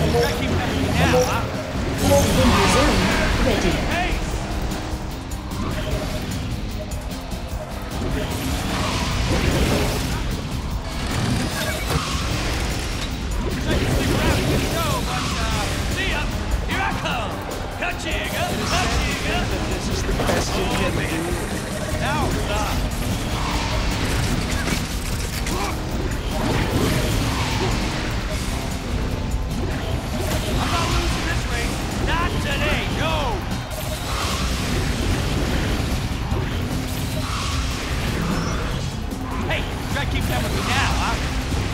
Try keeping up with me now, huh? Danger zone ready. Hey! Wish I could stick around and get a show, but, see ya! Here I come! Kachiga! Kachiga! This is the best you can do. Now stop! I'm not losing this race! Not today! No! Hey! Try to keep that with me now, huh?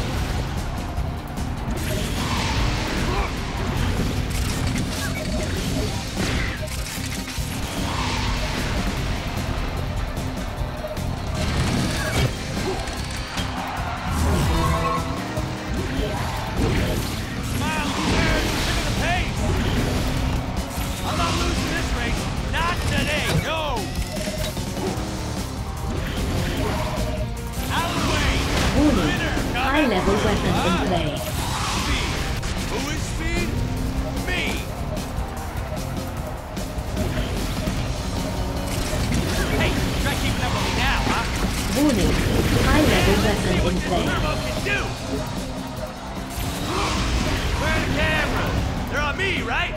High-level weapon in play. Speed. Who is speed? Me. Hey, try keeping up with me now, huh? Warning. High-level weapon See what in this play. turbo can do. Where are the cameras? They're on me, right?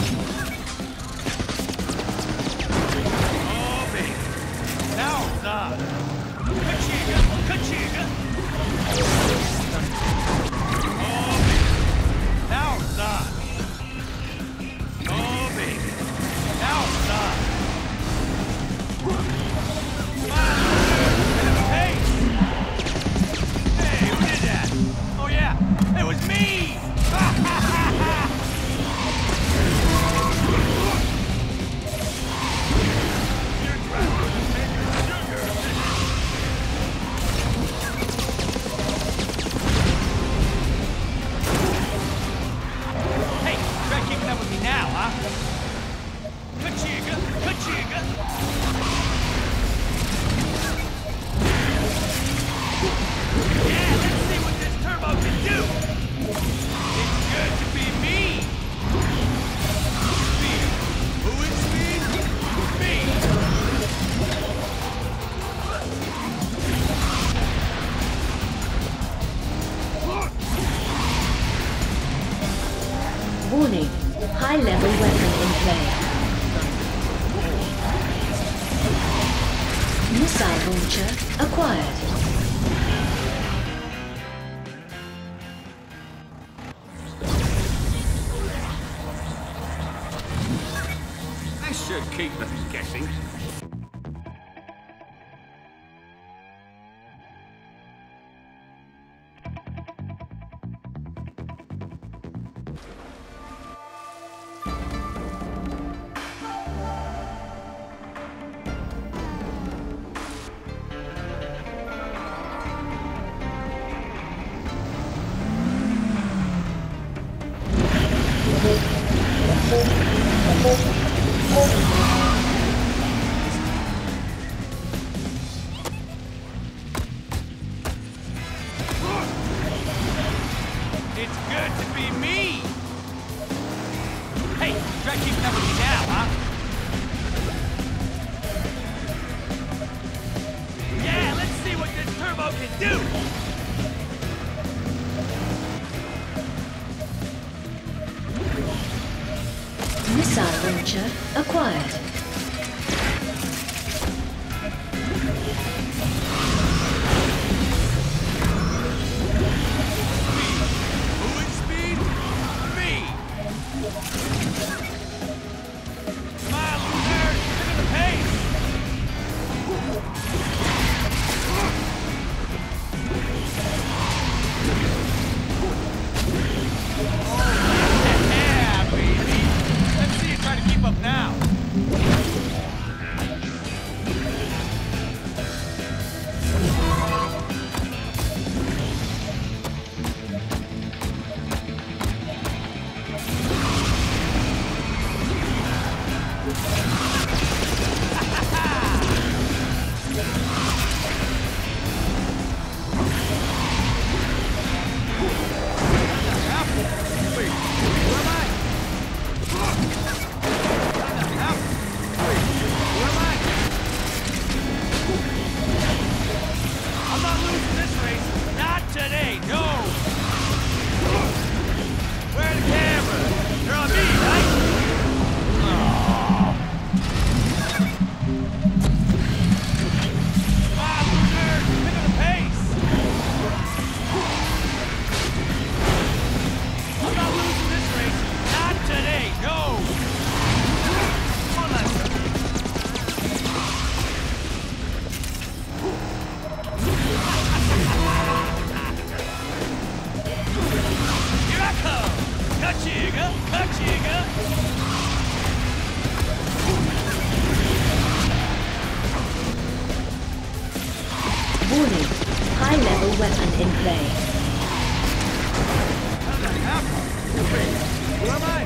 Oh, baby. Now it's on. Kachiga, Kachiga. Oh, baby. Now it's on. Oh, baby. Now it's on. Come on, hey! Hey, who did that? Oh, yeah, it was me! Hey, try keeping up with me now, huh? Kachiga! Kachiga! Yeah, let's see what this turbo can do! It's good to be me! Speed. Who is speed? Me! Warning. High-level weapon in play. Missile launcher acquired. This should keep us guessing. It's good to be me! Hey, try keeping up with me now, huh? Yeah, let's see what this turbo can do! Missile launcher acquired. Who is speed? Me! Come on, loser! Look at the pace! Oh, yeah, baby! Let's see you try to keep up now. Kachiga! Kachiga! Warning. High-level weapon in play. Who am I?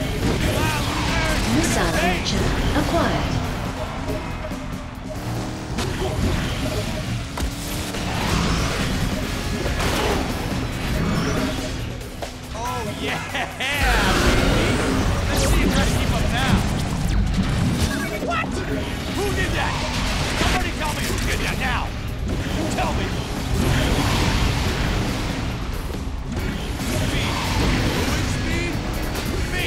Missile launcher acquired. Oh, yeah! Let's see if I keep up now. What? Who did that? Somebody tell me who did that now! Tell me! Me! Who is me? Me!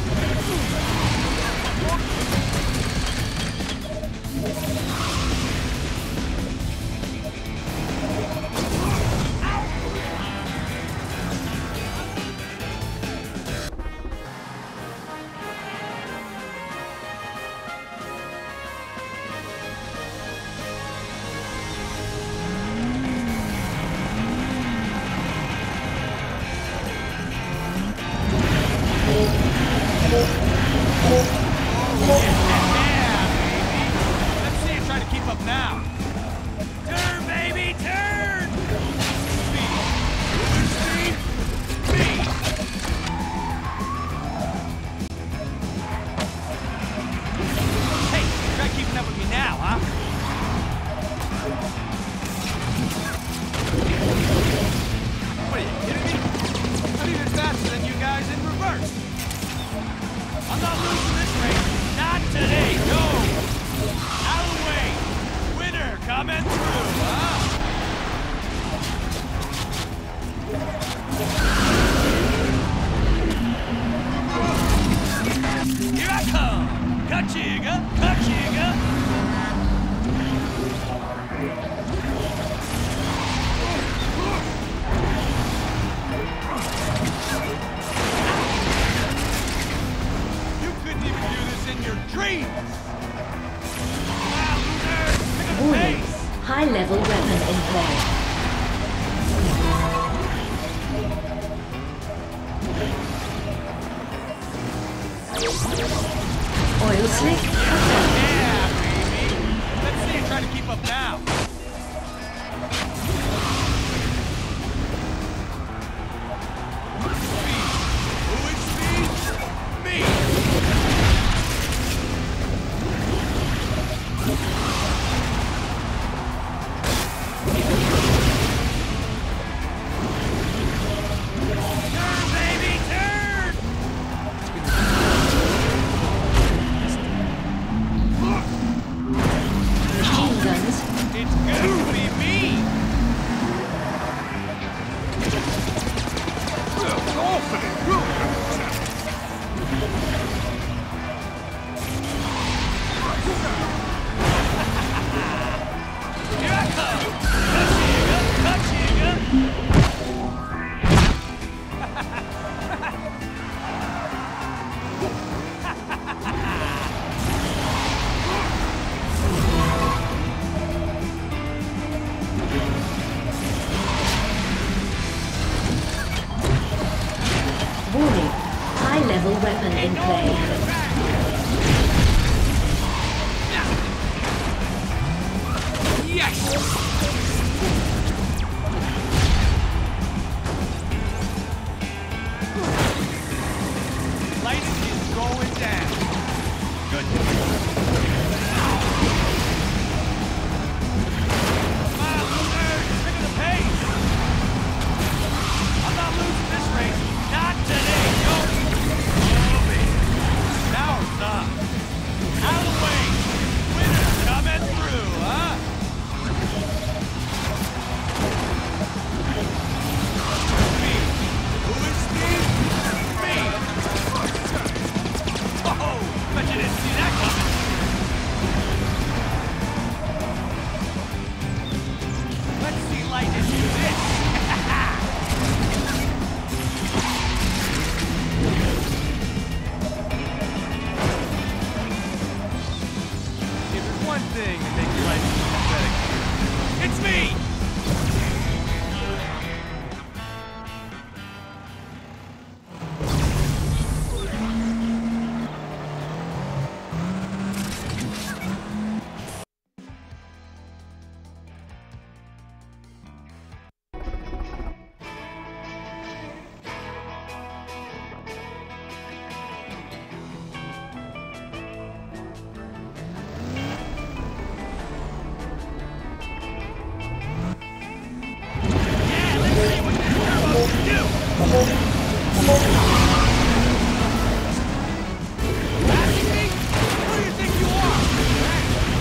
Let's see you try to keep up now. Turn, baby, turn! Me. Who's me? Me. Hey, try keeping up with me now, huh? What are you kidding me? I'm even faster than you guys in reverse. I'm not losing this race. Not today, no! Out of the way! Winner coming through, huh? Here I come! Kachiga! Kachiga! You couldn't even do this in your dreams! Warning. High-level weapon in play. Oil slick acquired. Yeah, baby! Let's see you try to keep up now. Me. Who is me? Me! Turn, baby, turn! Machine guns. It's going to be me! Here I come! Kachiga! Kachiga! Warning. High-level weapon in play. Yes! Lighting is going down. Good. Come on, losers! Pick up the pace! I'm not losing this race. Not today, no! Now it's not. Out of the way! Winner's coming through, huh? Me. Who is me? Me. Oh, bet you didn't see that coming. Asking me? Who do you think you are?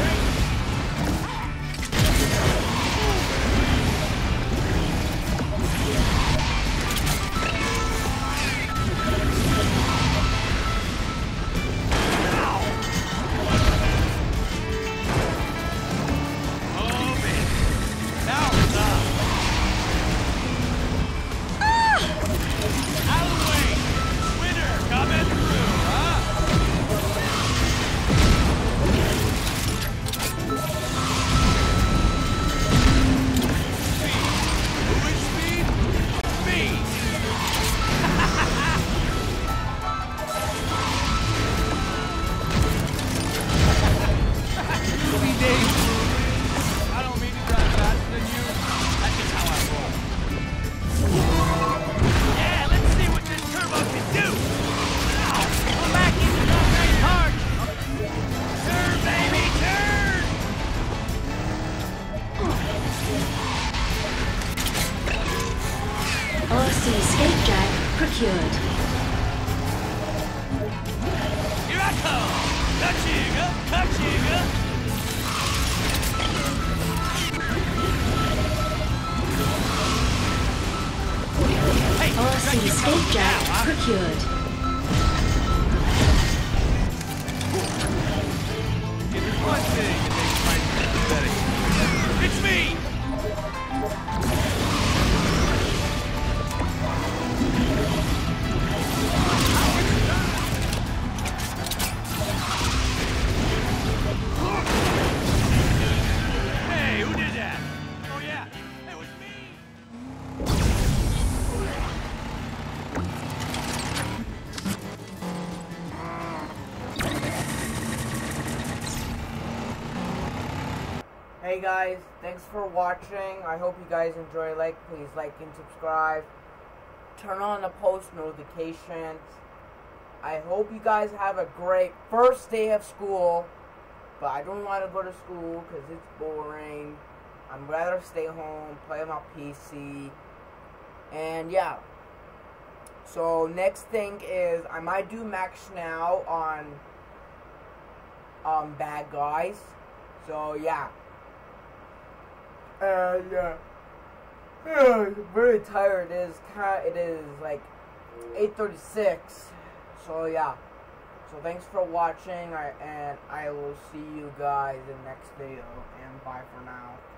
I don't mean to drive faster than you. That's just how I roll. Yeah, let's see what this turbo can do. Come back into the main charge. Turn, baby, turn. RC skate jack procured. Here I come. Kachiga, kachiga. Hey, RC skate jack procured. If there's one thing that makes fighting pathetic, it's me! Hey, who did that? Oh yeah, it was me! Hey guys, thanks for watching. I hope you guys enjoy. Please like and subscribe. Turn on the post notifications. I hope you guys have a great first day of school. But I don't want to go to school because it's boring. I'd rather stay home, play on my PC. And yeah. So next thing is I might do Max now on bad guys. So yeah. Yeah. I'm very tired. It is like 8:36. So yeah. So thanks for watching, and I will see you guys in the next video. And bye for now.